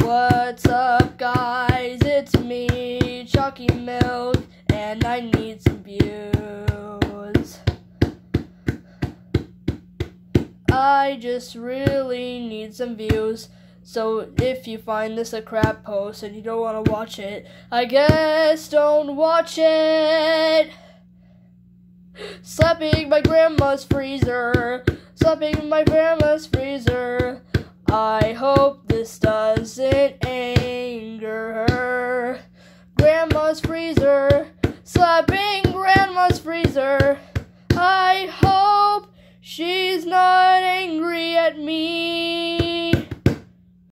What's up, guys? It's me, Chalky Milk, and I need some views. I just really need some views. So if you find this a crap post and you don't want to watch it, I guess don't watch it. Slapping my grandma's freezer. Slapping my grandma's freezer. I hope this doesn't anger her. Grandma's freezer. Slapping grandma's freezer. I hope she's not angry at me.